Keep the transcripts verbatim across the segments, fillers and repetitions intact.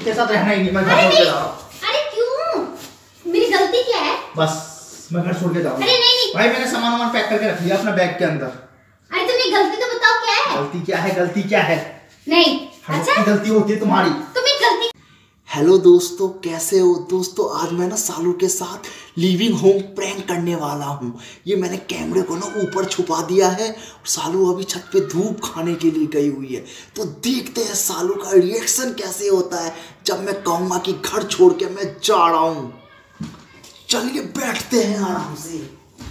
उनके साथ रहना ही नहीं, मैं घर छोड़ के जा रहा हूँ। अरे क्यों? मेरी गलती क्या है? बस मैं घर छोड़ के जाऊंगा। अरे नहीं नहीं भाई मैंने सामान वामान पैक करके रख लिया अपना बैग के अंदर। अरे तुमने गलती तो बताओ क्या है? गलती क्या है? गलती क्या है? नहीं अच्छा गलती होती है तुम्हारी। तुम्हें गलती। हेलो दोस्तों, कैसे हो दोस्तों? आज मैं ना सालू के साथ लिविंग होम प्रैंक करने वाला हूँ। ये मैंने कैमरे को ना ऊपर छुपा दिया है और सालू अभी छत पे धूप खाने के लिए गई हुई है। तो देखते हैं सालू का रिएक्शन कैसे होता है जब मैं कहूँगा कि घर छोड़ के मैं जा रहा हूँ। चलिए बैठते हैं आराम से।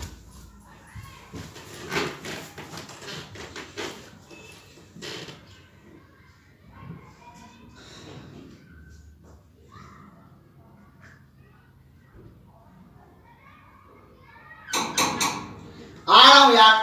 आ रहा हूँ यार।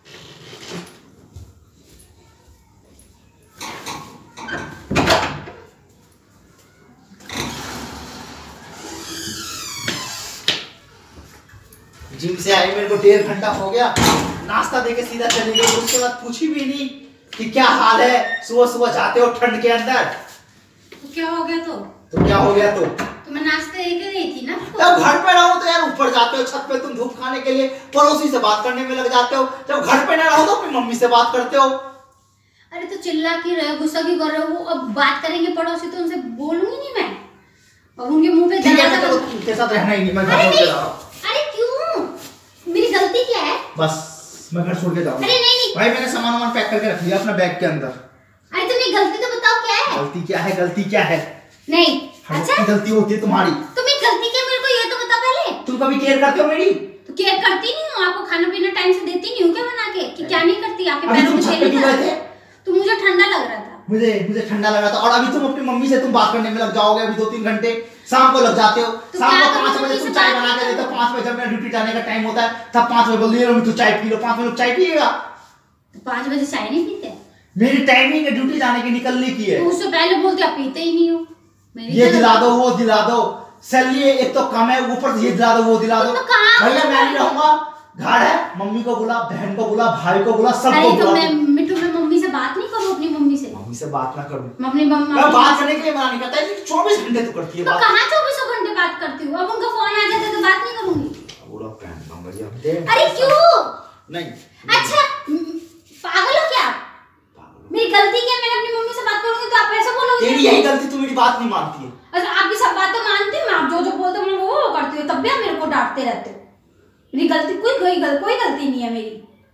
जिम से आई मेरे को डेढ़ घंटा हो गया, नाश्ता देके सीधा चली गई, उसके बाद पूछी भी नहीं कि क्या हाल है। सुबह सुबह जाते हो ठंड के अंदर। तो क्या हो गया? तो तो क्या हो गया? तो तो मैं नाश्ता लेके गई थी ना। जब घर पे रहो तो यार ऊपर जाते हो छत पे तुम धूप खाने के लिए, पड़ोसी से बात करने में लग जाते हो। जब घर पे ना रहो तो अपनी मम्मी से बात करते हो। अरे तो चिल्ला क्यों रहे हो, गुस्सा क्यों कर रहे हो? वो अब बात करेंगे पड़ोसी तो उनसे बोलूंगी नहीं मैं, और उनके मुंह पे ठीक है, मैं तो उनके साथ रहना ही नहीं, मैं घर छोड़ के जा रहा हूँ। अरे क्यों? मेरी गलती क्या है? बस मैं घर छोड़ के जाऊंगा। अरे नहीं नहीं भाई मैंने सामान वामान पैक करके रख लिया अपना बैग के अंदर। अरे तुमने गलती तो बताओ क्या है? गलती क्या है? गलती क्या है? नहीं अच्छा गलती होती है तुम्हारी। तुम्हें गलती क्या, मेरे को ये तो बताओ पहले। तुम कभी केयर करते हो मेरी? तो केयर करती नहीं हूँ, आपको खाना पीना टाइम से देती नहीं हूँ क्या बना के? कि क्या नहीं करती? आपके अभी पैरों तुम में छत तेल पे क्यों लगा गए थे? तो मुझे ठंडा लग रहा था। मुझे मुझे ठंडा लगा था। और अभी तुम अपनी मम्मी से तुम बात करने में लग जाओगे। अभी दो तीन घंटे शाम को लग जाते हो। तो शाम को क्या पाँच करूं, बजे मम्मी तुम से चाय बात बना के नहीं देते हो। पाँच बजे जब मेरा ड्यूटी जाने का टाइम होता है तब पाँच बजे बोल दिए तू चाय पी लो। पाँच बजे चाय पिएगा? तो पाँच बजे चाय नहीं पीते? मेरी टाइमिंग है ड्यूटी जाने की, निकलने की है। तो उससे पहले बोलते आप पीते ही नहीं हो। ये दिला दो वो दिला दो, सैलरी एक तो कम है, ऊपर से ये दिला दो वो दिला दो। भैया मैं नहीं रहूंगा, घर है, मम्मी को बुला, बहन को बुला, भाई को बुला, सबको बुला। मैं मिट्टू में मम्मी से बात नहीं करूं? अपनी मम्मी से मम्मी से बात ना करूं? मैं अपनी मम्मी मैं बात करने के लिए मना नहीं करता, लेकिन चौबीस घंटे तू करती है तो बात। कहां चौबीस घंटे बात करती हूं? अब उनका फोन आ जाता तो बात नहीं करूंगी। बुरा पैन नंबर ये। अरे क्यों? नहीं अच्छा पागल हो क्या? मेरी गलती क्या? मैंने अपनी मम्मी से बात करूंगी तो आप ऐसे बोलोगे? तेरी यही गलती, तू मेरी बात नहीं मानती है। अच्छा आप भी सब बातें मानते हो? आप जो जो बोलते हो वो वो करती हो, तब भी आप मेरे को डांटते रहते हो। मेरी गलती कोई कोई गल, कोई गलती नहीं है मेरी।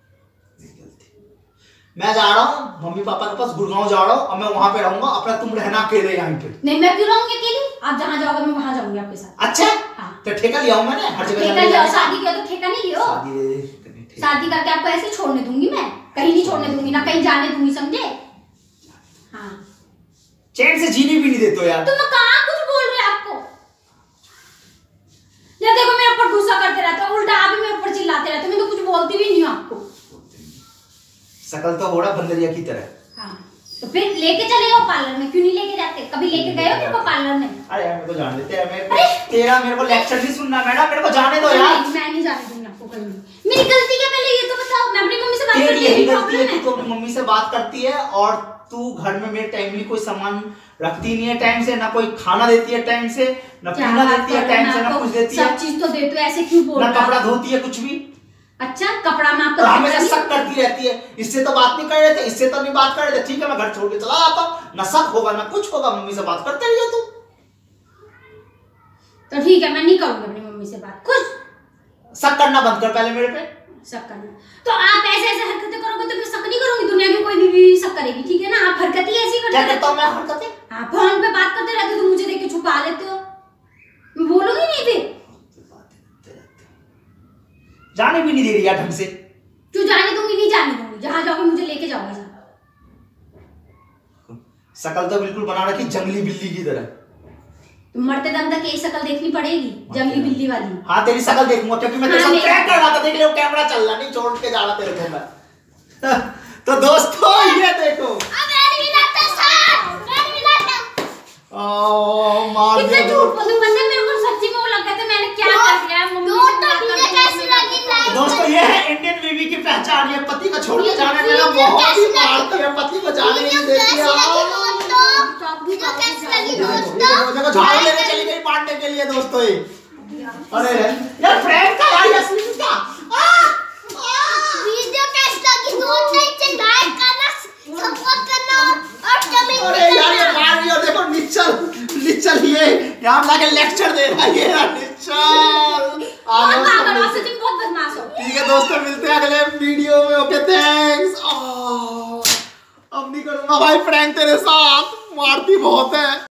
मैं जा रहा हूँ मम्मी पापा के पास, गुड़गांव जा रहा हूँ और मैं वहां पे रहूंगा अपना, तुम रहना अकेले यहाँ पे। नहीं मैं क्यों रहूंगी अकेली? आप जहाँ जाओगे मैं वहां जाऊंगी आपके साथ। अच्छा हाँ। तो ठेका लिया हूँ मैंने हर जगह। ठेका लिया? शादी किया तो ठेका नहीं लियो? शादी शादी करके आपको ऐसे छोड़ने दूंगी मैं? कहीं नहीं छोड़ने दूंगी, ना कहीं जाने दूंगी, समझे? हाँ चैन से जीने भी नहीं देते हो यार। तुम कहाँ कुछ बोल रहे हो? आपको या देखो मेरे ऊपर गुस्सा करते रहते हो, उल्टा आप भी मेरे ऊपर चिल्लाते रहते हो। मैं तो कुछ बोलती भी नहीं हूँ आपको। शकल तो हो रहा बंदरिया की तरह। हाँ तो फिर लेके चले जाओ पार्लर में, क्यों नहीं लेके जाते? कभी लेके गए हो मेरे को पार्लर में? अरे यार मेरे को जाने देते हैं, मेरे तेरा मेरे को लेक्चर नहीं सुनना मैडम, मेरे को जाने दो यार। मैं नहीं जाने दूंगी आपको कहीं। मेरी गलती क्या पहले ये तो बताओ? मैं अपनी मम्मी से बात तेरी यही करती गलती है कि तू अपनी मम्मी से बात करती है और तू घर में मेरे टाइमली कोई सामान रखती नहीं है टाइम से, ना कोई खाना देती है टाइम से, ना पीना देती है टाइम से, ना कुछ देती है। सब चीज तो देते हो, ऐसे क्यों बोल रहे हो? ना कपड़ा धोती है कुछ भी। अच्छा कपड़ा में आपको हमेशा शक करती रहती है, इससे तो बात नहीं कर रहे थे, इससे तो नहीं बात कर रहे थे। ठीक है मैं घर छोड़ के चला जाता हूँ, ना शक होगा ना कुछ होगा, मम्मी से बात करते रहिए तू। तो ठीक है मैं नहीं करूंगी अपनी मम्मी से बात। कुछ शक करना बंद कर पहले मेरे पे। शक करना तो आप ऐसे ऐसे हरकतें करोगे तो मैं शक नहीं करूंगी? दुनिया की कोई भी शक करेगी, ठीक है ना? आप हरकतें ऐसी करते क्या करता हूं मैं हरकतें? हाँ फोन पे बात करते रहते हो तो मुझे देख के छुपा लेते हो। मैं बोलूंगी नहीं फिर। जाने भी नहीं दे रही यार ढंग से। क्यों जाने दूंगी? नहीं जाने दूंगी, जहां जाओगे मुझे लेके जाओगे। शकल तो बिल्कुल बना रखी जंगली बिल्ली की तरह। तो मरते दम तक यही शक्ल देखनी पड़ेगी, जंगली बिल्ली वाली। हाँ तेरी शक्ल देखूंगा क्योंकि मैं तेरे साथ प्रैंक कर रहा था। देख ले कैमरा चल रहा, नहीं छोड़ के जा रहा तेरे को मैं। तो दोस्तों ये देखो ओ मार दिया। झूठ बोलूं बंदे, मेरे को सच्ची में वो लग गया था मैंने क्या कर लिया। मम्मी को कैसी लगी? दोस्तों ये है इंडियन बीवी की पहचान। ये पति को छोड़ के जाने में ना बहुत ही मारती है, पति को जाने नहीं देती है। देखो देखो झाड़ू लेने चली गई मारने के लिए दोस्तों ये। अरे यार फ्रेंड का यार असली का वीडियो कैसा लगी तो नीचे लाइक करना, सपोर्ट करना और कमेंट करना। अरे यार ये मार रही है देखो निच्चल निच्चल ये यहाँ लाके लेक्चर दे रहा है ये निच्चल। बहुत बदमाश हो। ठीक है दोस्तों मिलते हैं अगले वीडियो में। Okay thanks. अब नहीं करूंगा भाई प्रैंक तेरे साथ, मारती बहुत है।